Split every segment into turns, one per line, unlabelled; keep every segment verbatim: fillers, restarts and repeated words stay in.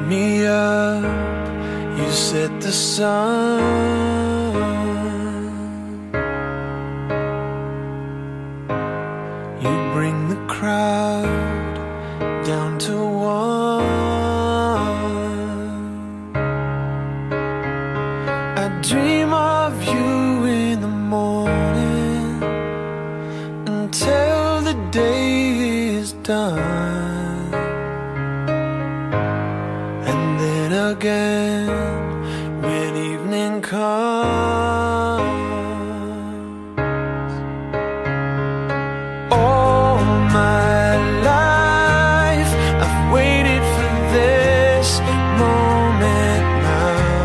me up, you set the sun. You bring the crowd down to one. I dream of you in the morning until the day is done. And then again when evening comes. All my life I've waited for this moment now.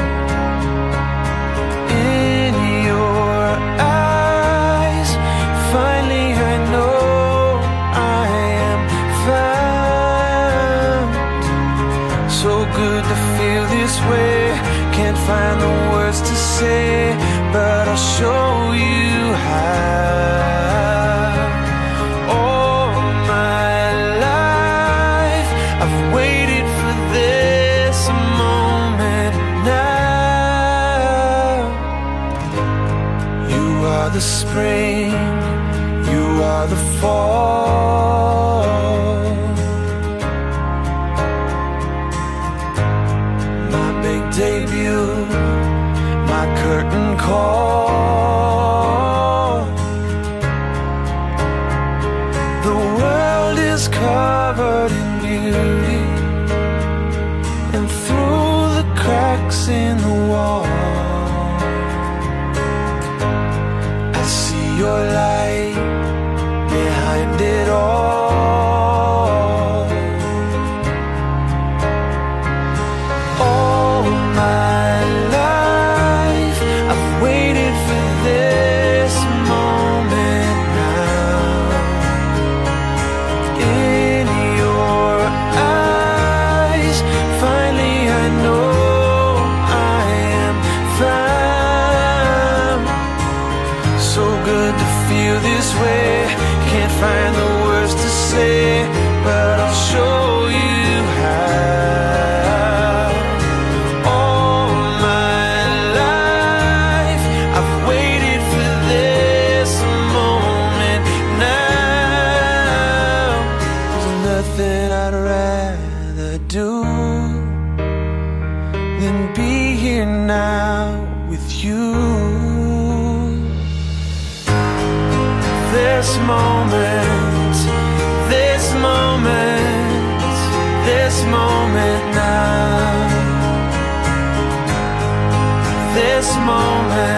In your eyes, finally I know I am found. So good to feel this way. Can't find the words to say, but I'll show you how. All my life I've waited for this moment now. You are the spring, you are the fall. My big debut, my curtain call. The world is covered in beauty, and through the cracks in the wall I see your light behind it all. All my life I've waited for this moment now. In your eyes, finally I know I am found. So good to feel this way. Can't find the words to say, but I'll show you how. All my life I've waited for this moment now. There's nothing I'd rather do than be here now with you. This moment, this moment, this moment now. This moment